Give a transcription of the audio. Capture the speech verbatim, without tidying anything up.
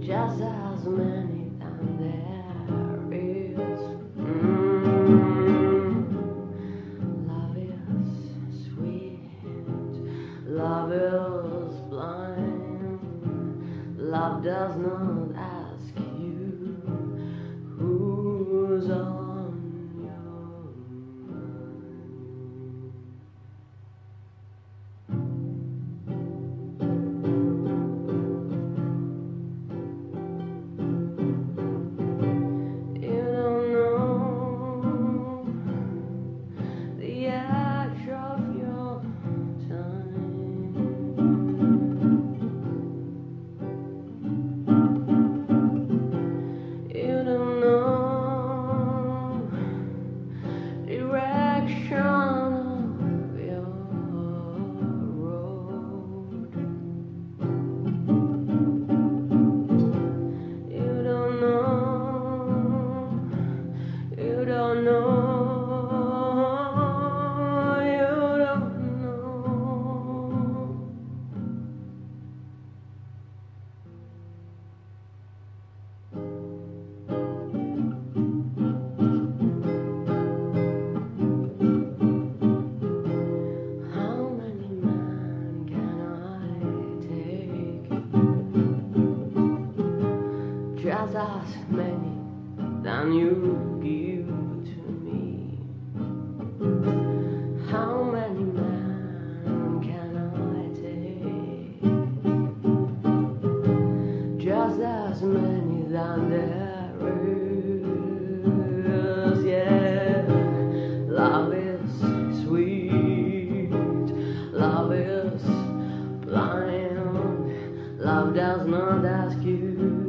just as many than there is. Mm. Love is sweet, love is blind, love does not ask you who's on your mind. You don't know the edge of your time. You don't know direction of your road. You don't know, you don't know, you don't know. How many men can I take? Just as many than you give to me. How many men can I take? Just as many than there is. Yeah, love is sweet, love is blind, love does not ask you